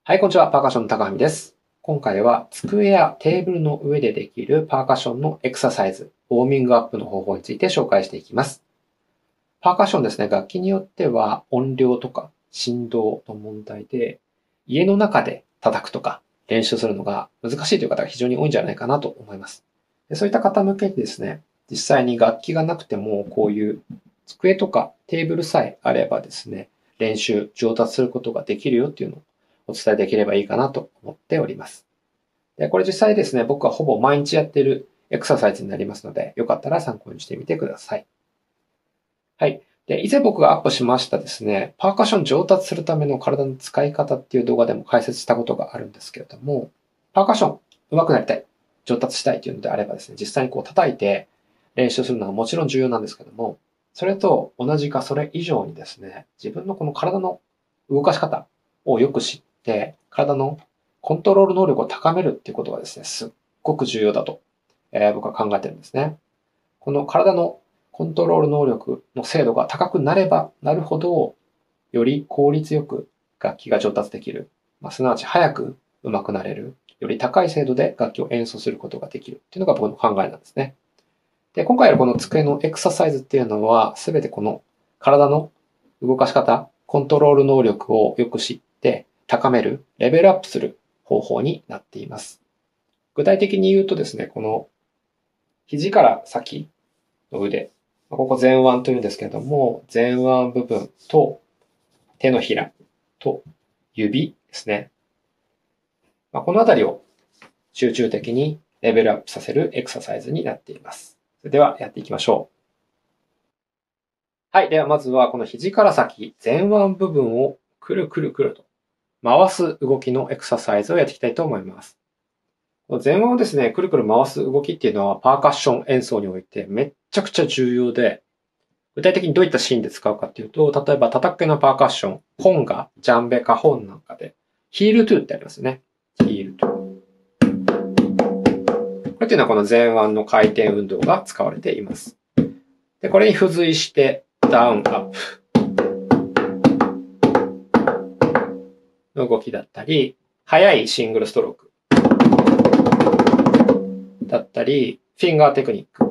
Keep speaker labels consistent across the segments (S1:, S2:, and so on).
S1: はい、こんにちは。パーカッションの高橋です。今回は机やテーブルの上でできるパーカッションのエクササイズ、ウォーミングアップの方法について紹介していきます。パーカッションですね、楽器によっては音量とか振動の問題で、家の中で叩くとか練習するのが難しいという方が非常に多いんじゃないかなと思います。そういった方向けにですね、実際に楽器がなくてもこういう机とかテーブルさえあればですね、練習、上達することができるよっていうのをお伝えできればいいかなと思っております。で、これ実際ですね、僕はほぼ毎日やっているエクササイズになりますので、よかったら参考にしてみてください。はい。で、以前僕がアップしましたですね、パーカッション上達するための体の使い方っていう動画でも解説したことがあるんですけれども、パーカッション上手くなりたい、上達したいというのであればですね、実際にこう叩いて練習するのはもちろん重要なんですけども、それと同じかそれ以上にですね、自分のこの体の動かし方をよく知って、体のコントロール能力を高めるっていうことがですね、すっごく重要だと、僕は考えてるんですね。この体のコントロール能力の精度が高くなればなるほど、より効率よく楽器が上達できる。すなわち早く上手くなれる。より高い精度で楽器を演奏することができるっていうのが僕の考えなんですね。で、今回のこの机のエクササイズっていうのは、すべてこの体の動かし方、コントロール能力をよく知って高める、レベルアップする方法になっています。具体的に言うとですね、この肘から先の腕、ここ前腕というんですけれども、前腕部分と手のひらと指ですね。このあたりを集中的にレベルアップさせるエクササイズになっています。それではやっていきましょう。はい。ではまずはこの肘から先、前腕部分をくるくるくると回す動きのエクササイズをやっていきたいと思います。前腕をですね、くるくる回す動きっていうのはパーカッション演奏においてめっちゃくちゃ重要で、具体的にどういったシーンで使うかっていうと、例えば叩き系のパーカッション、コンガ、ジャンベ、カホンなんかで、ヒールトゥーってありますね。ヒールトゥー。これっていうのはこの前腕の回転運動が使われています。で、これに付随して、ダウン、アップの動きだったり、速いシングルストロークだったり、フィンガーテクニック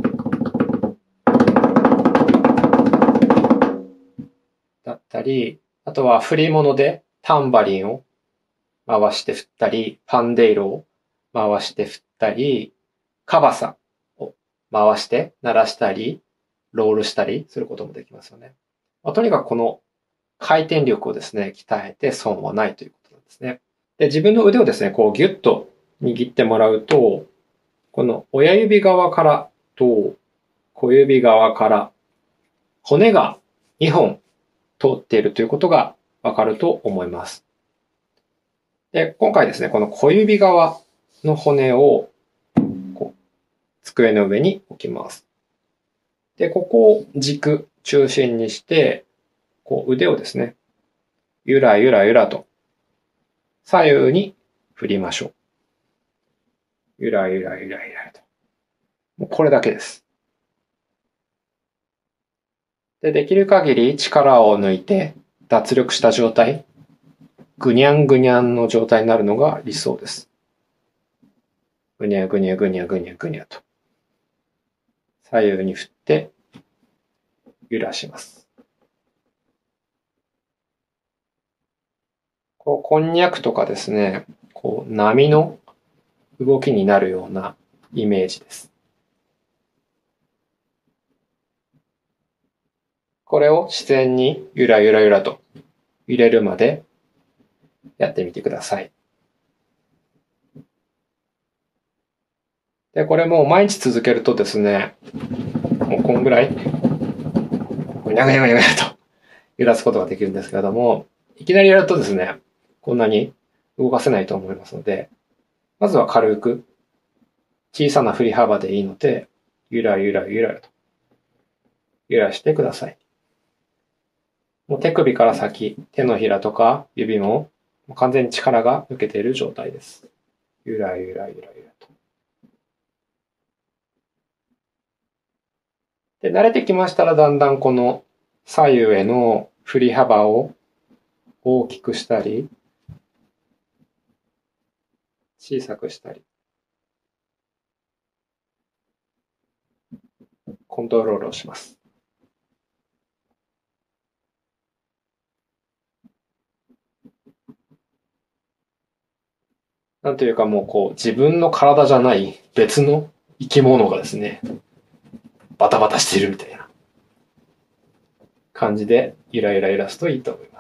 S1: だったり、あとは振り物でタンバリンを回して振ったり、パンデイロを回して振ったり、カバサを回して鳴らしたり、ロールしたりすることもできますよね。とにかくこの回転力をですね、鍛えて損はないということなんですね。で、自分の腕をですね、こうギュッと握ってもらうと、この親指側からと小指側から骨が2本通っているということがわかると思います。で、今回ですね、この小指側の骨をこう机の上に置きます。で、ここを軸、中心にして、こう腕をですね、ゆらゆらゆらと左右に振りましょう。ゆらゆらゆらゆらと。もうこれだけです。で、できる限り力を抜いて脱力した状態、ぐにゃんぐにゃんの状態になるのが理想です。ぐにゃぐにゃぐにゃぐにゃぐにゃと。左右に振って揺らします。こう、こんにゃくとかですね、こう、波の動きになるようなイメージです。これを自然にゆらゆらゆらと揺れるまでやってみてください。で、これも毎日続けるとですね、もうこんぐらい、ぐにゃぐにゃぐにゃぐにゃと揺らすことができるんですけれども、いきなりやるとですね、こんなに動かせないと思いますので、まずは軽く、小さな振り幅でいいので、ゆらゆらゆらと揺らしてください。もう手首から先、手のひらとか指も完全に力が抜けている状態です。ゆらゆらゆらゆらと。で、慣れてきましたらだんだんこの左右への振り幅を大きくしたり、 小さくしたり、コントロールをします。なんというかもう自分の体じゃない別の生き物がですね、バタバタしているみたいな感じでゆらゆら揺らすといいと思います。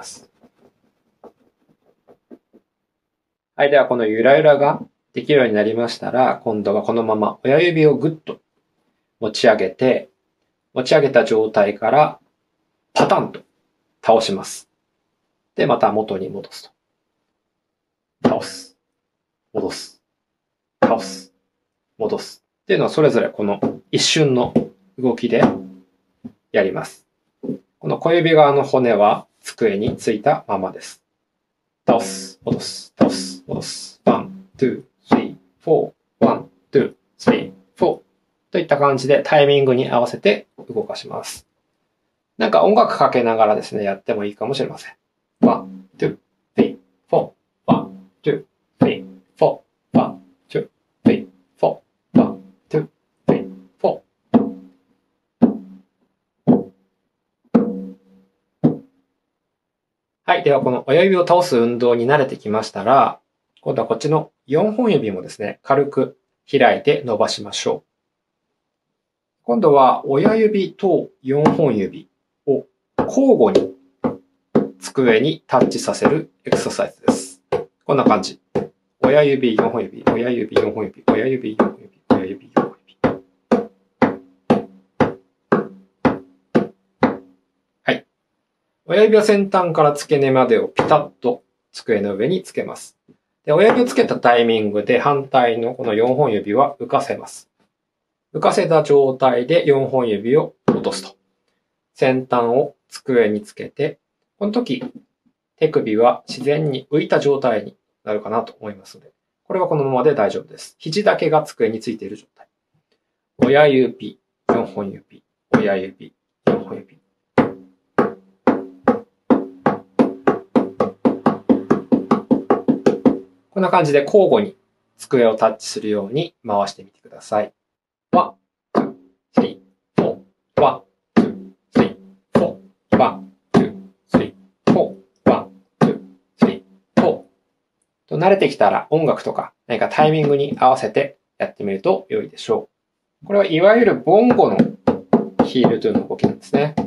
S1: はい、ではこのゆらゆらができるようになりましたら、今度はこのまま親指をぐっと持ち上げて、持ち上げた状態からパタンと倒します。で、また元に戻すと。倒す。戻す。倒す。戻す。っていうのはそれぞれこの一瞬の動きでやります。この小指側の骨は机についたままです。倒す。戻す。倒す。戻す。1、2、3、4、1、2、3、4といった感じでタイミングに合わせて動かします。なんか音楽かけながらですね、やってもいいかもしれません。1、2、3、4、1、2、3、4、1、2、3、4、1、2、3、4。はい。では、この親指を倒す運動に慣れてきましたら、今度はこっちの4本指もですね、軽く開いて伸ばしましょう。今度は親指と4本指を交互に机にタッチさせるエクササイズです。こんな感じ。親指4本指、親指4本指、親指4本指、親指4本指。はい。親指は先端から付け根までをピタッと机の上につけます。で、親指をつけたタイミングで反対のこの4本指は浮かせます。浮かせた状態で4本指を落とすと。先端を机につけて、この時、手首は自然に浮いた状態になるかなと思いますので、これはこのままで大丈夫です。肘だけが机についている状態。親指、4本指、親指、4本指。こんな感じで交互に机をタッチするように回してみてください。1、2、3、4、1、2、3、4、1、2、3、4、1、2、3、4。と慣れてきたら音楽とか何かタイミングに合わせてやってみると良いでしょう。これはいわゆるボンゴのヒールというの動きなんですね。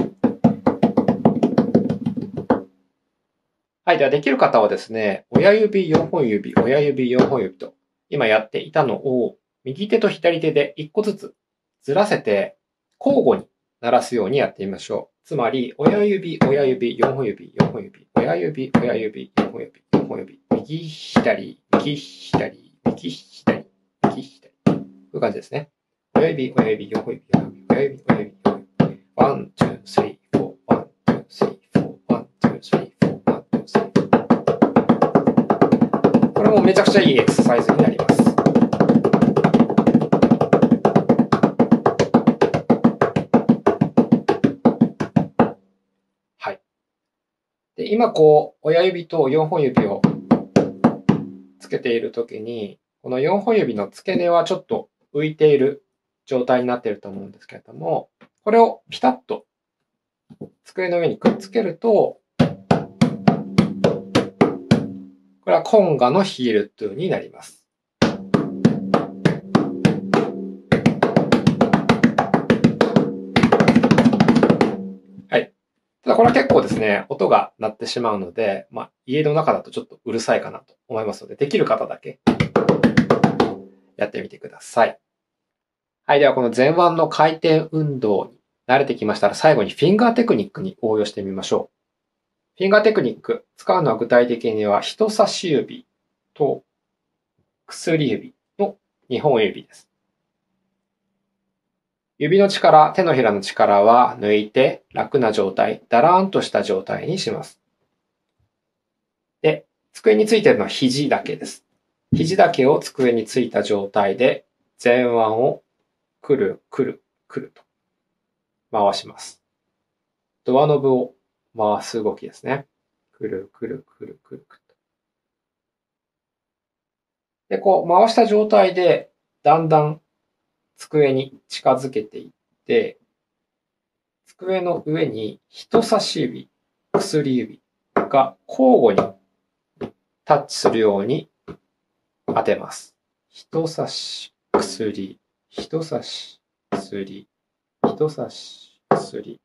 S1: はい。ではできる方はですね、親指4本指、親指4本指と今やっていたのを右手と左手で1個ずつずらせて交互に鳴らすようにやってみましょう。つまり、親指、親指、4本指、4本指、親指、親指、4本指、4本指、右左、右左、右左、右左。こういう感じですね。親指、親指、4本指、4本指、親指、親指、4本指。1、2、3、4、1、2、3、4、1、2、3、4、1、2、3。これもめちゃくちゃいいエクササイズになります。はい。で、今親指と4本指をつけているときに、この4本指の付け根はちょっと浮いている状態になっていると思うんですけれども、これをピタッと机の上にくっつけると、これはコンガのヒールトゥになります。はい。ただこれは結構ですね、音が鳴ってしまうので、家の中だとちょっとうるさいかなと思いますので、できる方だけやってみてください。はい。ではこの前腕の回転運動に慣れてきましたら、最後にフィンガーテクニックに応用してみましょう。フィンガーテクニック、使うのは具体的には人差し指と薬指の2本指です。指の力、手のひらの力は抜いて楽な状態、だらーんとした状態にします。で、机についているのは肘だけです。肘だけを机についた状態で前腕をくるくるくると回します。ドアノブを回す動きですね。くるくるくるくるくる。 で、こう回した状態でだんだん机に近づけていって、机の上に人差し指、薬指が交互にタッチするように当てます。人差し、薬、人差し、薬、人差し、薬。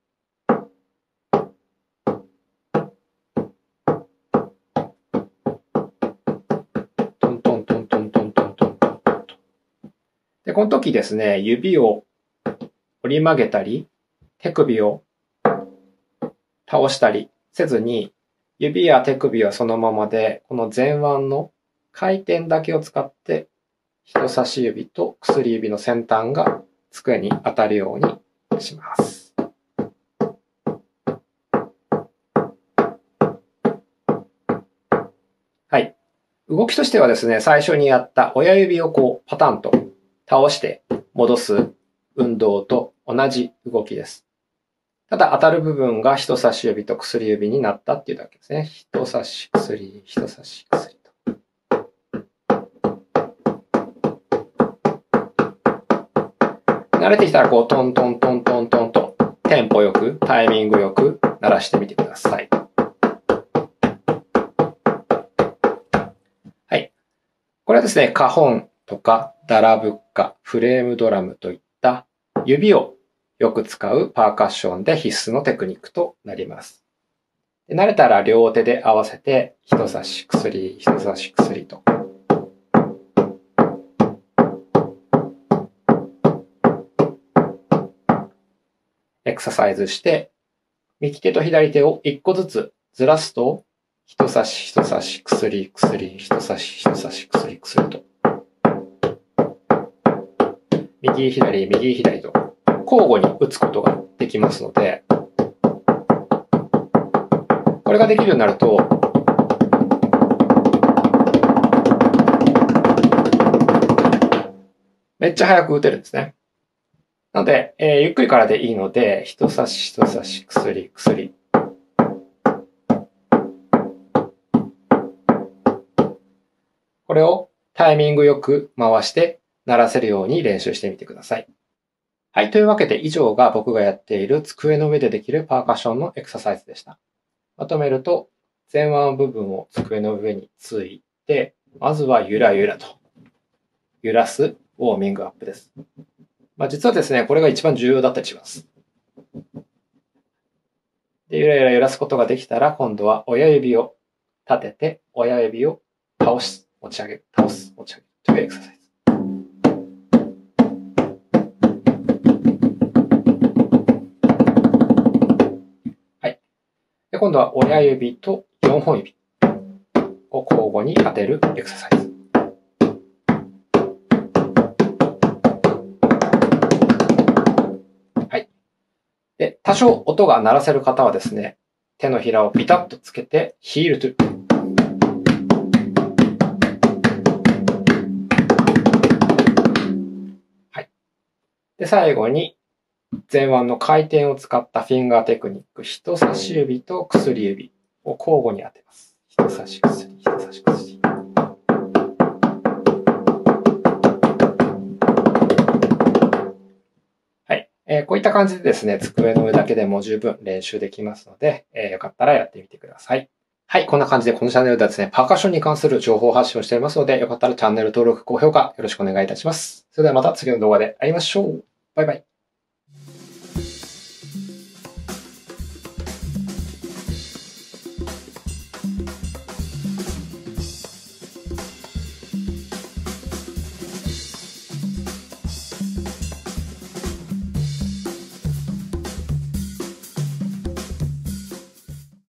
S1: トントントントントントントントントン。で、この時ですね、指を折り曲げたり、手首を倒したりせずに、指や手首はそのままで、この前腕の回転だけを使って、人差し指と薬指の先端が机に当たるようにします。はい。動きとしてはですね、最初にやった親指をこうパタンと倒して戻す運動と同じ動きです。ただ当たる部分が人差し指と薬指になったっていうだけですね。人差し薬、人差し薬と。慣れてきたらこうトントントントントンとテンポよくタイミングよく鳴らしてみてください。はい。これはですね、カホンとかダラブッカ、フレームドラムといった指をよく使うパーカッションで必須のテクニックとなります。で慣れたら両手で合わせて人差し薬、人差し薬と。エクササイズして、右手と左手を一個ずつずらすと、人差し、人差し、薬、薬、人差し、人差し、薬、薬と。右、左、右、左と交互に打つことができますので、これができるようになると、めっちゃ早く打てるんですね。なので、ゆっくりからでいいので、人差し、人差し、薬、薬。これをタイミングよく回して鳴らせるように練習してみてください。はい。というわけで以上が僕がやっている机の上でできるパーカッションのエクササイズでした。まとめると、前腕部分を机の上について、まずはゆらゆらと揺らすウォーミングアップです。実はですね、これが一番重要だったりします。で、ゆらゆら揺らすことができたら、今度は親指を立てて、親指を倒す、持ち上げる、倒す、持ち上げるというエクササイズ。はい。で、今度は親指と4本指を交互に当てるエクササイズ。で、多少音が鳴らせる方はですね、手のひらをピタッとつけてヒールトゥ。はい。で、最後に前腕の回転を使ったフィンガーテクニック、人差し指と薬指を交互に当てます。人差し薬、人差し薬。こういった感じでですね、机の上だけでも十分練習できますので、よかったらやってみてください。はい、こんな感じでこのチャンネルではですね、パーカッションに関する情報発信をしていますので、よかったらチャンネル登録、高評価よろしくお願いいたします。それではまた次の動画で会いましょう。バイバイ。